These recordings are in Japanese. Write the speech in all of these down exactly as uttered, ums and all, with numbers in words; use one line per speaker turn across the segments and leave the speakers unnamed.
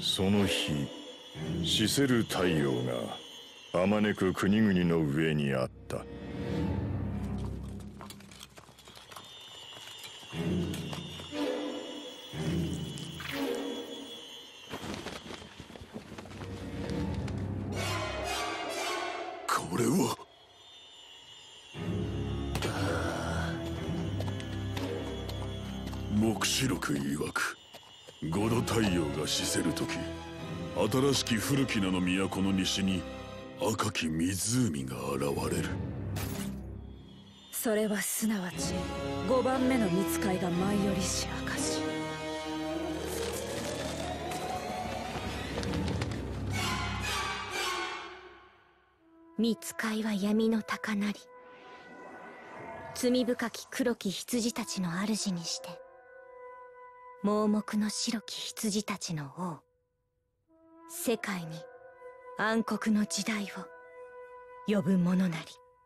その日、死せる太陽があまねく国々の上にあった。
これは黙示録曰く、五度太陽が死せる時、新しき古き名の都の西に赤き湖が現れる。
それはすなわち五番目の御使いが舞い降りし証。
御使いは闇の高鳴り、罪深き黒き羊たちの主にして、盲目の白き羊たちの王、世界に暗黒の時代を呼ぶ者なり。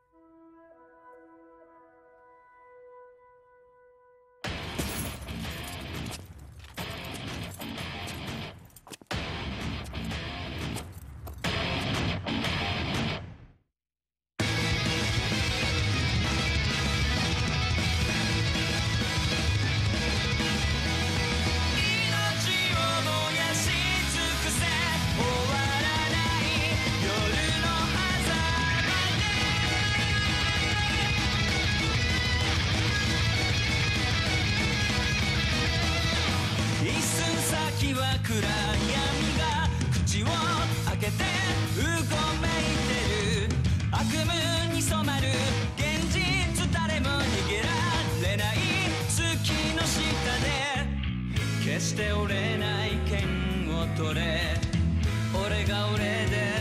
暗闇が口を開けてうごめいてる。悪夢に染まる現実、誰も逃げられない月の下で、決して折れない剣を取れ、俺が俺で